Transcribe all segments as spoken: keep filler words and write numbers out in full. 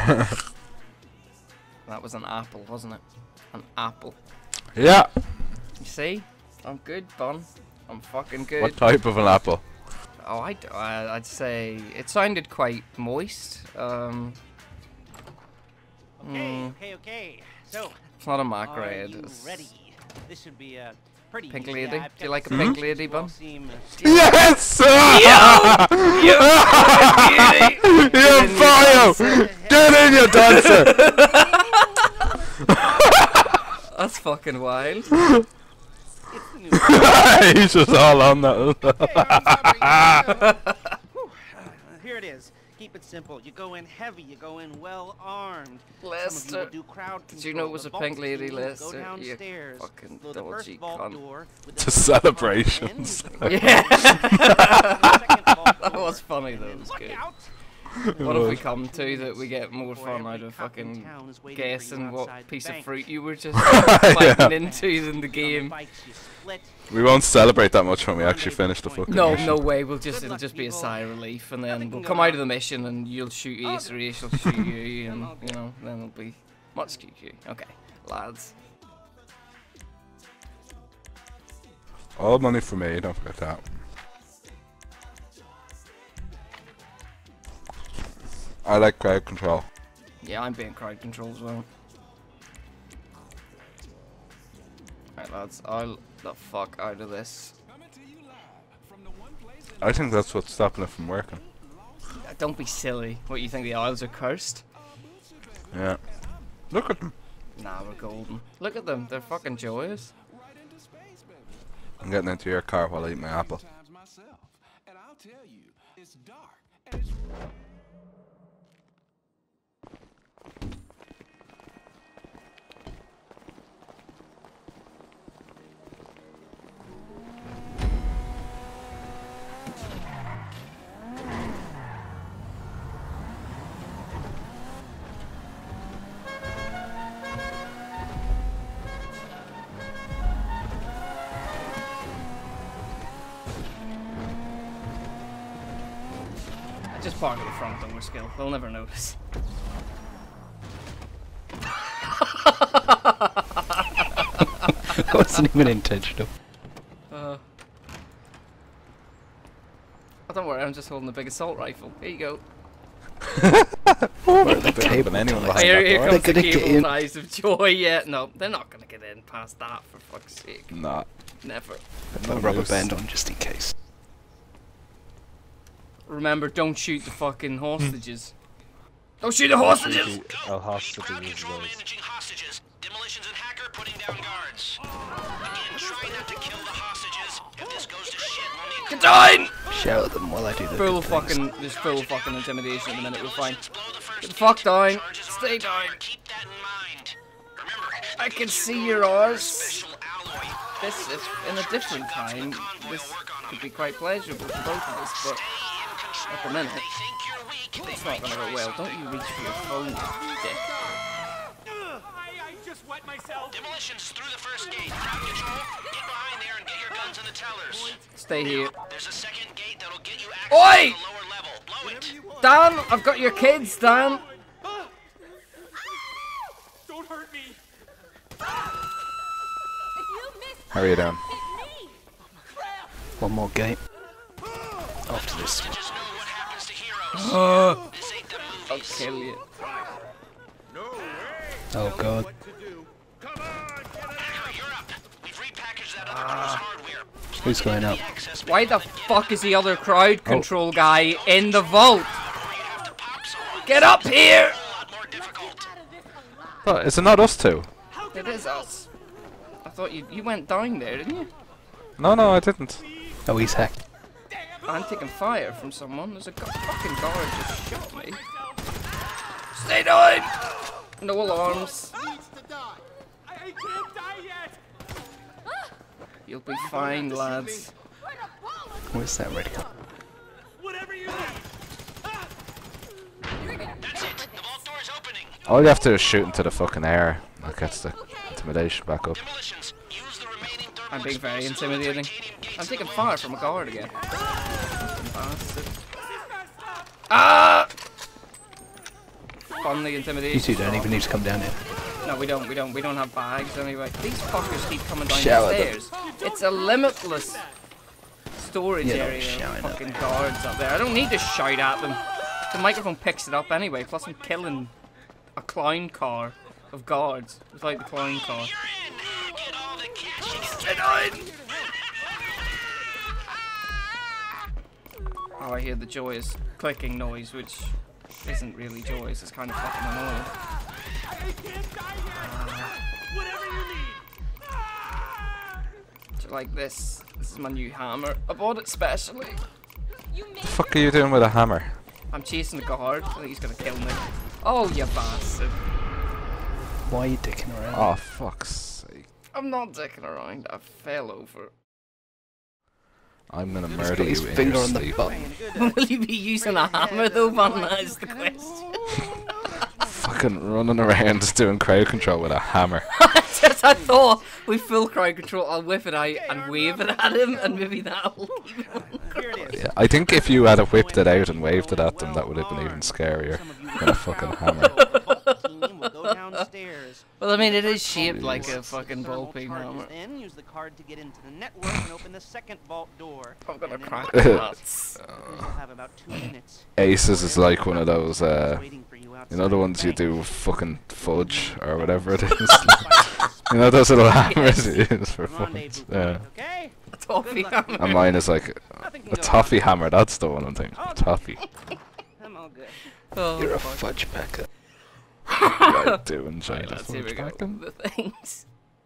That was an apple, wasn't it? An apple. Yeah. You see? I'm good, Bun. I'm fucking good. What type of an apple? Oh, I'd, I'd say it sounded quite moist. Um, Okay, mm, okay, okay. So, it's not a are macrade. you It's ready? This should be a pretty pink easy. lady. I've Do you like a kept pink this lady, will Bun? seem, uh, Yes! You fucking beauty! You fire! Get in, you dancer! That's fucking wild. It's the new He's just all on that. Whew, uh, here it is. Keep it simple. You go in heavy. You go in well armed. Some of you Lester, will do crowd did you know it was control. a The pink vault lady, team will Lester? Go You downstairs. fucking Though the first dodgy vault cunt. door with To the celebrations. Yeah. That That was funny though. It was good. What have we come to that we get more fun out of fucking guessing what piece of fruit you were just biting into than the game? We won't celebrate that much when we actually finish the fucking No, mission. no way. We'll just it'll just be a sigh of relief, and then we'll come out of the mission, and you'll shoot Ace, or Ace will shoot you, and you know, then it'll be much Q Q. Okay, lads. All money for me, don't forget that. I like crowd control. Yeah, I'm being crowd control as well. Alright, lads. I'll the fuck out of this. I think that's what's stopping it from working. Don't be silly. What, you think the Isles are cursed? Yeah. Look at them. Nah, we're golden. Look at them. They're fucking joyous. I'm getting into your car while I eat my apple. Just park at the front door, Skill. They'll never notice. It wasn't even intentional. Uh, oh, don't worry, I'm just holding a big assault rifle. Here you go. Where the cable anyone behind Here, that here door? comes the They're gonna get cable in. eyes of joy. Yeah, no, they're not gonna get in past that, for fuck's sake. Nah. Never. Put a rubber band on just in case. Remember, don't shoot the fucking hostages. Don't shoot the hostages! I'll hostage Control managing hostages. Demolitions and hacker putting down guards. Again, try not to kill the hostages. If this goes to shit, we'll need Get down! Shout at them while I do the Full good things. fucking, there's full fucking intimidation at the minute, we're fine. Get the fuck down. Stay down. Keep that in mind. Remember, I can see your arse. This is, in a different time, this could be quite pleasurable for both of us, but at the minute, it's not gonna go well. Don't you reach for your phone, you dick. I just wet myself. Demolitions through the first gate. Crowd control. Get behind there and get your guns in the tellers. Stay here. There's a second gate that'll get you access Oi! to the lower level. Blow it. Dan, I've got your kids, Dan. Don't hurt me. Hurry down. One more gate. After this one. Just know what happens to heroes. Oh, This ain't the I'll movies. kill you. Oh god. Hacker, you're up. We've repackaged that other crew's hardware. Who's going up? Access Why the fuck is the other crowd control guy in the vault? Get up here! a lot more difficult. Oh, is it not us two? It is us. I thought you you went down there, didn't you? No, no, I didn't. Oh, he's hacked. I'm taking fire from someone. There's a gu- fucking guard just shot me. Stay down! No alarms. I, I can't die yet. You'll be fine, lads. Where's that red car? Whatever you need. That's it. The vault door's opening. All you have to do is shoot into the fucking air. That gets the intimidation back up. Demolitions. Use the remaining thermal I'm being very explosives on the intimidating. titanium gates I'm taking and fire wings. from a guard again. Fucking bastard. Ah! fund the intimidation. You two don't even need to come down here. No, we don't, we don't, we don't have bags anyway. These fuckers keep coming down Shower the them. stairs. It's a limitless storage Yeah, area showering of up fucking guards up there. I don't need to shout at them. The microphone picks it up anyway, plus I'm killing a clown car of guards without the clown car. Oh, I hear the joyous clicking noise, which isn't really joyous, it's kind of fucking annoying. I can't die yet. Whatever you need. Do you like this? This is my new hammer. I bought it specially. The fuck are you doing with a hammer? I'm chasing a guard. I think he's gonna kill me. Oh, you bastard. Why are you dicking around? Oh, fuck's sake. I'm not dicking around. I fell over. I'm gonna murder got you his in finger your on the sleep. button. Will you be using a hammer though, man? That is the question. Fucking running around doing crowd control with a hammer. Just I thought with full crowd control, I'll whip it out and wave it at him, and maybe that will keep him. Here it is. Yeah, I think if you had whipped it out and waved it at them, that would have been even scarier than a fucking hammer. Well, I mean, it is shaped like a Jesus. fucking ball peen hammer. Then use the card to get into the network and open the second vault door. I'm gonna And then crack you'll the nuts. have about two minutes. Aces is like one of those, uh, Waiting for you you know outside the ones you bank. do with fucking fudge or whatever it is? You know those little hammers you use for fudge? Rendezvous Yeah. point, okay? A toffee Good luck. hammer. And mine is like Nothing can a go toffee hammer, that's the one I'm thinking. Toffee. wrong. I'm all good. Oh, You're a fuck. fudge packer. Right, doing China Right, let's see, we fudge go. packing. The things.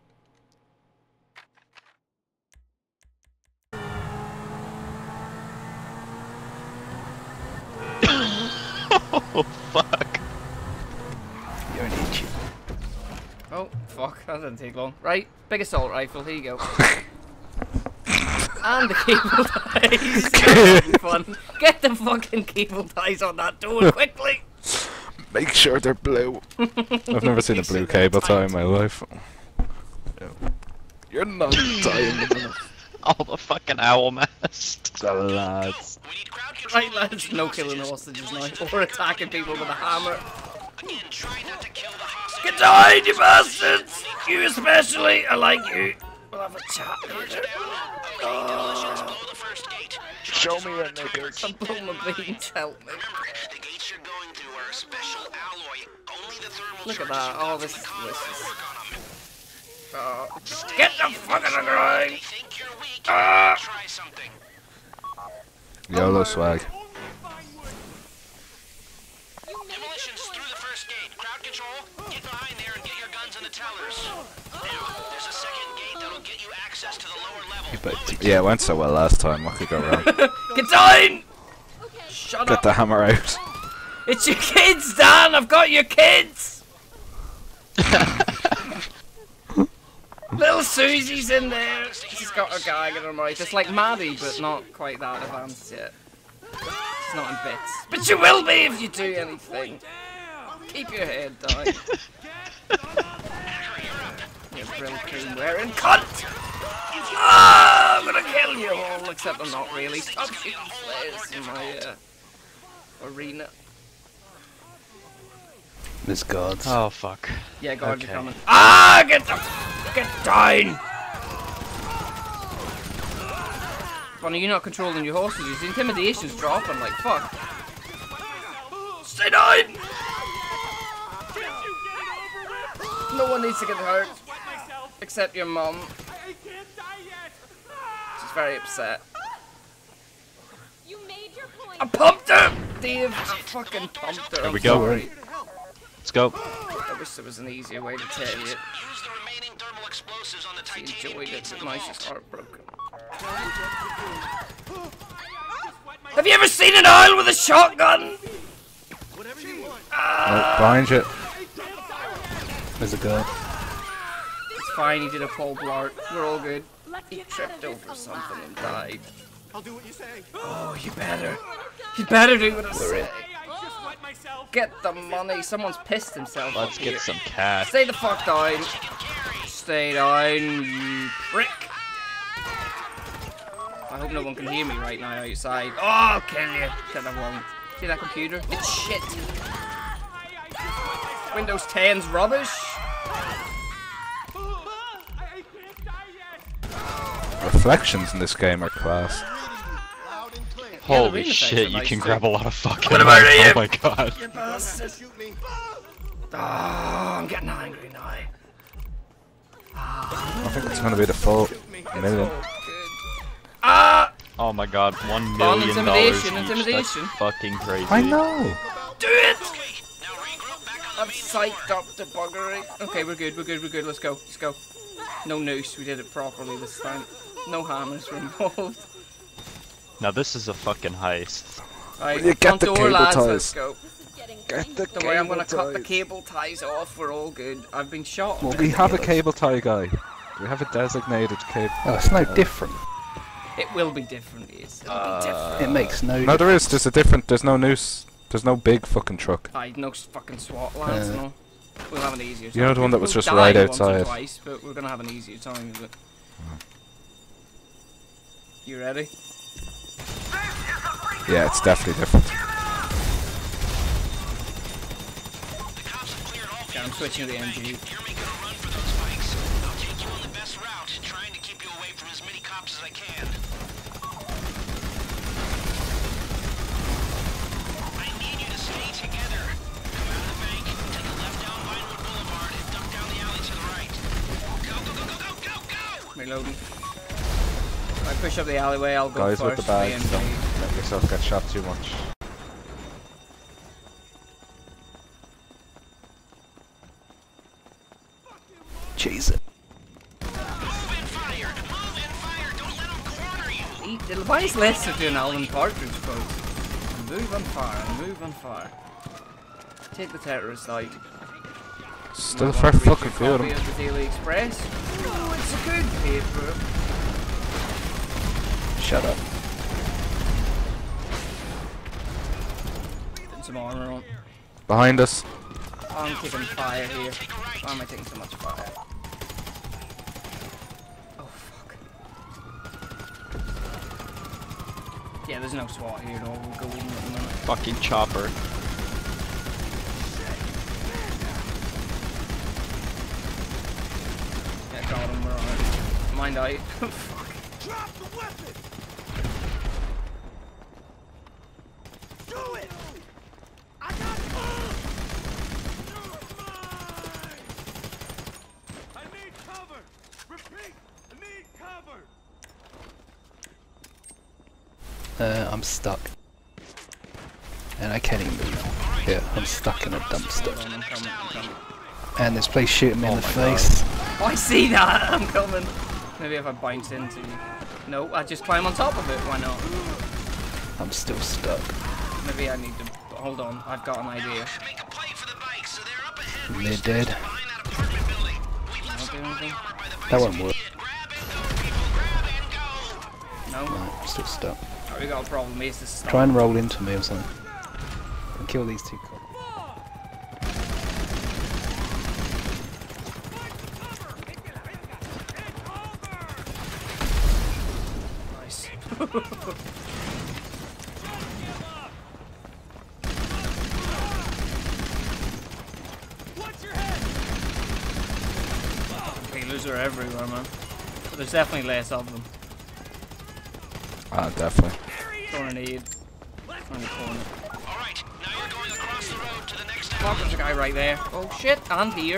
Oh, fuck. You're an idiot. Oh, fuck, that didn't take long. Right, big assault rifle, here you go. And the cable ties. That'll be fun. Get the fucking cable ties on that door quickly. Make sure they're blue. I've never seen a blue cable tie in my life. You're not dying enough. Oh, the fucking owl mast. The lads. We need crowd control. Right, lads, no killing hostages now. Or attacking people with a hammer. Again, try not to kill the hostages. Get down, you bastards! You especially, I like you. We'll have a chat later. Okay, demolitions, blow the first gate. Show me your niggas. I'm blowing my beans, help me. Remember, the gates you're going through are a special alloy. Only the thermal Look at charges that, you oh, got this from is the delicious. work on 'em. Oh. Get the fuck on the ground! They think you're weak. Ah. Try something. YOLO swag. Demolitions through the first gate. Crowd control, get behind there and get your guns in the tellers. Now, there's a second gate that'll get you access to the lower level. You both did. Yeah, it went so well last time. What could go wrong? Get down! Shut Get up! the hammer out. It's your kids, Dan! I've got your kids! Little Susie's in there. She's got a gag in her mouth. It's like Maddie, but not quite that advanced yet. She's not in bits. But you will be if you do anything. Keep your head down. You brill cream wearing cunt! Ah, I'm gonna kill you all, except I'm not really. Stop shooting flares in my uh, arena. There's guards. Oh, fuck. Yeah, guards Okay. are coming. Ah, get the get down! Funny, you're not controlling your hostages. The intimidation's dropping. Like fuck. Stay down! No one needs to get hurt except your mum. I can't die yet. She's very upset. You made your point. I pumped her, Dave. I fucking pumped her. There I'm we go. sorry. Let's go. I wish there was an easier way to tell you. Use the remaining thermal explosives on the She titanium enjoyed it, gates in but the now vault. she's heartbroken. Have you ever seen an owl with a shotgun? Oh, behind you. There's a guard. It's fine, he did a Paul Blart. We're all good. He tripped over something and died. I'll do what you say. Oh, you better. You better do what I say. I just wet myself. Get the money. Someone's pissed himself Let's up get here. some cash. Stay the fuck down. Stay down, you prick. I hope no one can hear me right now outside. Oh, I'll kill you. Then I won't. See that computer? It's shit. Windows ten's rubbish. Reflections in this game are class. Holy arena shit, effects are you nice can too. grab a lot of fucking What about life. you? Oh my god. You bastard. Oh, I'm getting angry now. I think it's gonna be the full million. So good. Ah! Oh my god, one Fun, million dollars intimidation, each. intimidation. That's fucking crazy. I know. Do it! I'm psyched up to buggery. Okay, we're good, we're good, we're good. Let's go, let's go. No noose, we did it properly this time. No hammers were involved. Now this is a fucking heist. Right, You get front the door, cable lads, ties. let's go. This is getting Get the Don't worry, I'm gonna cable cut the ties. cable ties off. We're all good. I've been shot. Well, we have a cable tie guy. We have a designated cable. Oh, it's no different. It will be different, yes. It'll Uh, be different. It makes no. No, there is. There's a different. There's no noose. There's no big fucking truck. Aye, no fucking SWAT lads, Uh, no. We'll have an easier time. You know the one that was We'll just die right once or outside? Twice, but we're gonna have an easier time with it. You ready? Yeah, it's definitely different. Okay, I'm switching to the M G. You're making a run for those spikes. I'll take you on the best route, trying to keep you away from as many cops as I can. I need you to stay together. Come out of the bank, take a left down Vinewood Boulevard, and duck down the alley to the right. Go, go, go, go, go, go, go! Reloading. If I push up the alleyway, I'll go Guys first. with the bags, for the don't M G. let yourself get shot too much. Cheese it. Move and fire! Move and fire! Don't let them corner you! He- The vice lists are doing Alan Partridge quotes. Move and fire, move and fire. Take the terrorist out. Still Might for want to read fucking your few of copy them. of the Daily Express. Ooh, it's a good paper. Shut up. Putting some armor on. Behind us. I'm taking fire here. Why am I taking so much fire? Oh fuck. Yeah, there's no SWAT here at all. We'll go in at the minute. Fucking chopper. Yeah, got him. We're on. Mind out. Fuck. Drop the weapon! Do it! I got mine! I need cover! Repeat! I need cover! Uh, I'm stuck. And I can't even move. Yeah, I'm stuck in a dumpster. Hold on, I'm coming. I'm coming. And this place shooting me in Oh the my God. face. Oh, I see that! I'm coming. Maybe if I bounce into you. No, I just climb on top of it. Why not? I'm still stuck. Maybe I need to. Hold on, I've got an idea. Make a play for the bikes, so they're up ahead where They're you dead. stand behind that apartment building. We left Don't some do body anything. armor by the bikes That won't if you work. need it. Grab and go, people, grab and go! No? No, I'm still stuck. Oh, we got a problem. It's the stop. Try and roll into me or something. And kill these two cops. Nice. Watch your head! Peelers are everywhere, man. But there's definitely less of them. Ah, definitely. Throwing a need. Throwing a corner. Alright, now you're going across the road to the next Fuck, alley. there's a guy right there. Oh shit, and here.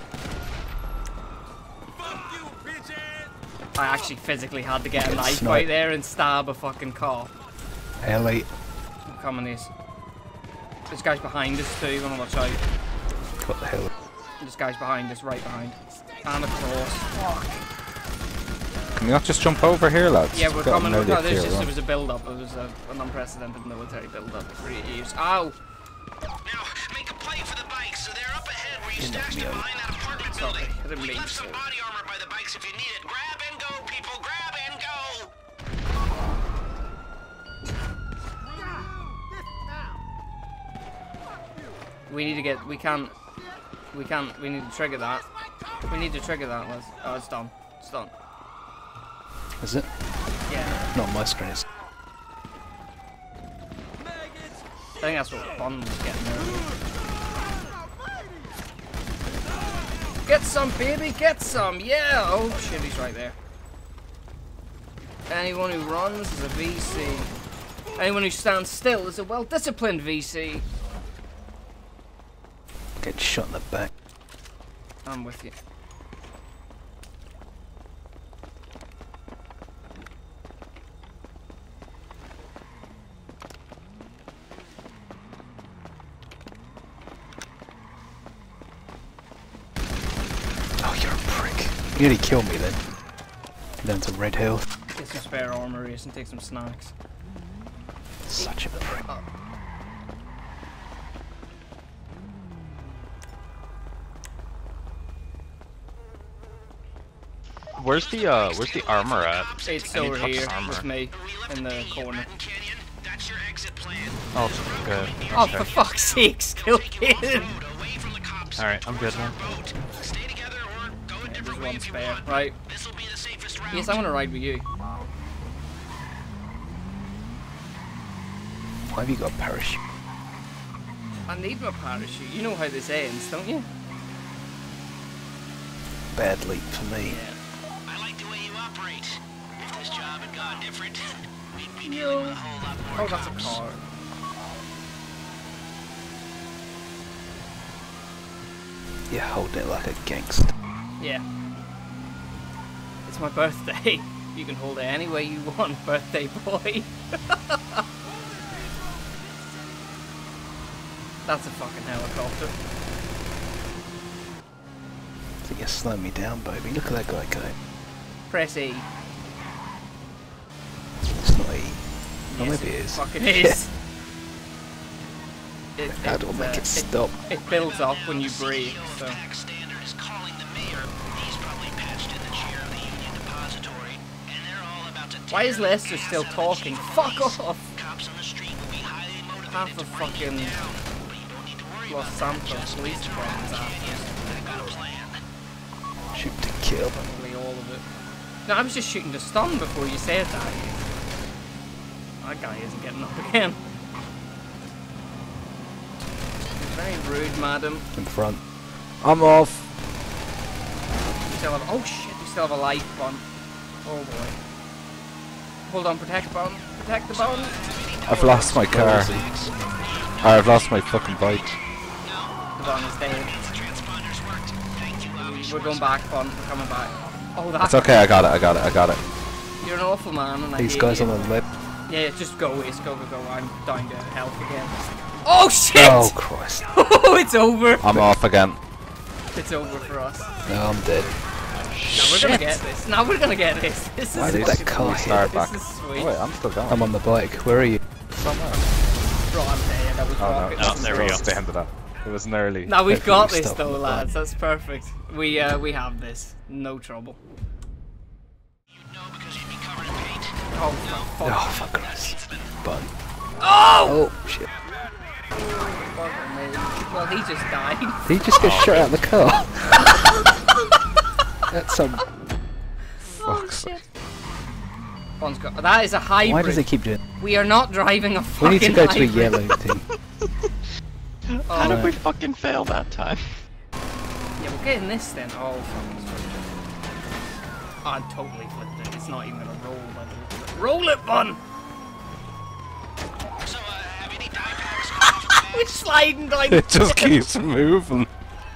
Fuck you, bitch ass! I actually physically had to get a Get knife sniped. right there and stab a fucking cop. L eight. I'm coming this. This guy's behind us too, gonna watch out. What the hell? This guy's behind us, right behind. And across. Fuck. Can you not just jump over here, lads? Yeah, we're We've got coming. nearly No, a there's clear just, run. there was a build-up. It was a, an unprecedented military build-up for eight years. Ow! Now, make a play for the bikes, so they're up ahead where you You knocked stashed me it out. behind that apartment Sorry, building. I didn't We mean left to. some body armor by the bikes if you need it. Grab and go, people, grab and go! We need to get. We can't. We can't. We need to trigger that. We need to trigger that. Let's. Oh, it's done. It's done. Is it? Yeah. Not on my screen. It's I think that's what Bond was getting earlier. Get some, baby, get some, yeah! Oh shit, he's right there. Anyone who runs is a V C. Anyone who stands still is a well-disciplined V C. Get shot in the back. I'm with you. Oh, you're a prick. You nearly killed me then. Down to red health. Get some spare armor and take some snacks. Such a prick. Oh. Where's the uh where's the armor at? It's I need over fucking here armor. with me in the corner. That's your exit plan. Oh, good. Oh, Okay. for fuck's sake, Skillbane! Away from the cops. Alright, I'm good now. Stay together or go a There's different way one if you spare. want. Right. This will be the safest route. Yes, I'm gonna ride with you. Why have you got a parachute? I need my parachute. You know how this ends, don't you? Bad leap for me. I like the way you operate. If this job had gone different, we'd be No. dealing with a whole lot more Oh, that's a cops. car. You're holding it like a gangster. Yeah. It's my birthday. You can hold it any way you want, birthday boy. That's a fucking helicopter. I think you're slowing me down, baby. Look at that guy go. Press E. It's not E. Oh, Yes, maybe it is. Fucking is. It, How do I it, make uh, it stop? It builds up when you brake, so. Standard is calling the mayor. He's probably patched in the chair of the Union Depository, and they're all about to Why is tear Lester gas still out of talking? these Fuck police. off! Cops on the street will be highly motivated Half to of bring you fucking down, but you don't need to worry Los about Santos that. Just police get to department's Rock after Canyon. us. I got a plan. Shoot to kill. Probably all of it. No, I was just shooting to stun before you said that. That guy isn't getting up again. Very rude, madam. In front. I'm off. You still have. Oh shit! You still have a life button. Oh boy. Hold on, protect button. Protect the button. I've lost my car. I've lost my fucking bike. The button is dead. We're going back, button. We're coming back. Oh, that's. It's okay, I got it, I got it, I got it. You're an awful man, and I These hate guys you. on the left. Yeah, just go, Ace. Go, go, go. I'm down to health again. Oh shit! Oh Christ. Oh, it's over. I'm off again. It's over for us. No, I'm dead. Now we're gonna get this. Now we're gonna get this. This Why is did that car hit? Start This back. is sweet. Oh, wait, I'm still going. I'm on the bike. Where are you? somewhere. Bro, I'm dead. I was Oh, rocket. no. Oh, there we go. The end of that. It was nearly. Now we've Hopefully got we this stop though, on the lads. That's perfect. We uh we have this. No trouble. Oh fuck! Oh fuck Christ. Button. Oh! Oh shit. Fuck me. Well, he just died. Did he just get shot out of the car? That's some. Fuck's sake. One's got. That is a hybrid. Why does it keep doing? We are not driving a We fucking need to go to a hybrid. yellow team. How Oh, did we fucking fail that time? yeah, we'll get in this then. Oh fuck! It's flipped it. Oh, I totally flipped it. It's not even gonna roll. By the look of it. Roll it, bun. So, uh, have any dye packs? We're sliding down. It just keeps moving.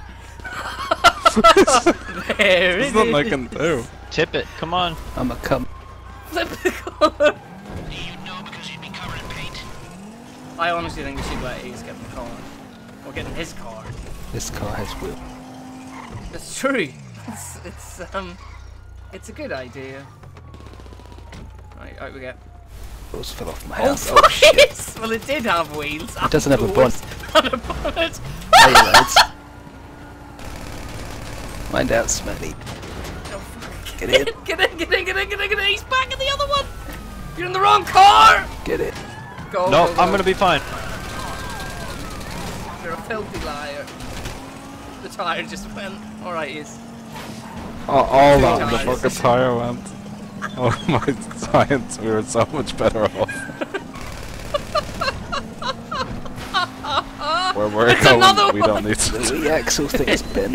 There There's it nothing I is. can do. Tip it, come on. I'm a cum. Flip the car. You'd know because you'd be covered in paint. I honestly think we should let Ace get in the car. Or get in his car. This car has wheel. That's true. It's, it's um, it's a good idea. Right, out we get. Wheels fell off my Oh, house. fuck Oh shit. it! Well, it did have wheels. It doesn't have a doors and a bonnet. Hey lads. Mind out, Smelly. Get in. Get in, get in, get in, get in, get in. He's back in the other one. You're in the wrong car. Get it. Go, No, go, go. I'm gonna be fine. You're a filthy liar. The tire just went. All right, is. Oh, all Two that, the tires. fucking tire went. Oh my science, we were so much better off. Where we're It's going, another we don't need to. The axle thing's been.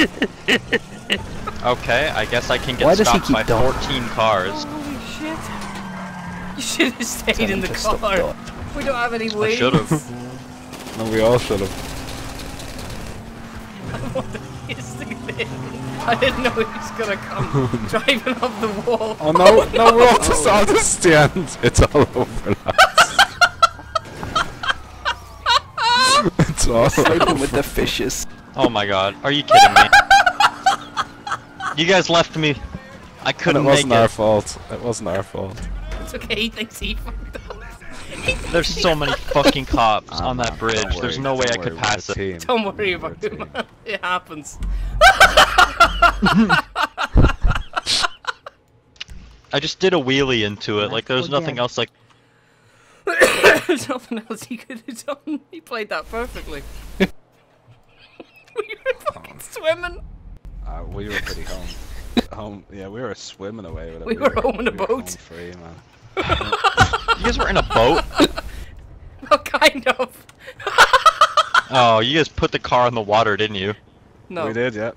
Okay, I guess I can get Why does he stopped keep by dying? fourteen cars. Holy shit. You should have stayed Tell in him the to stop car. dying. We don't have any I wheels. should have. No, we all should have. What the is the thing? I didn't know he was gonna come driving up the wall. Oh no, no, we're all just all the stand. It's all over, lads. It's all Sleeping over. with the fishes. Oh my god, are you kidding me? You guys left me. I And it couldn't make wasn't our it. fault. It wasn't our fault. It's okay, he thinks he fucked up. There's so many fucking cops Ah, on that man, bridge. don't There's worry, no way I don't could worry, pass we're a it. team. Don't worry We're a about it, team. man. It happens. I just did a wheelie into it. Like there's Well, nothing yeah. else. Like There's nothing else he could have done. He played that perfectly. We were fucking swimming. Uh, we were pretty home. home. Yeah, we were swimming away with it. We were home in a we were boat. home free, man. you guys were in a boat. Well, kind of. Oh, you guys put the car in the water, didn't you? No. We did, yeah.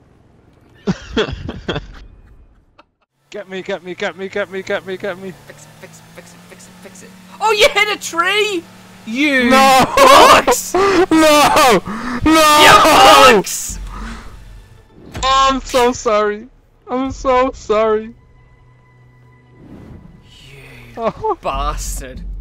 Get me, get me, get me, get me, get me, get me. Fix it, fix it, fix it, fix it, fix it. Oh, you hit a tree! You No! bollocks! No! No! You bollocks! Oh, I'm so sorry. I'm so sorry. You Oh. bastard.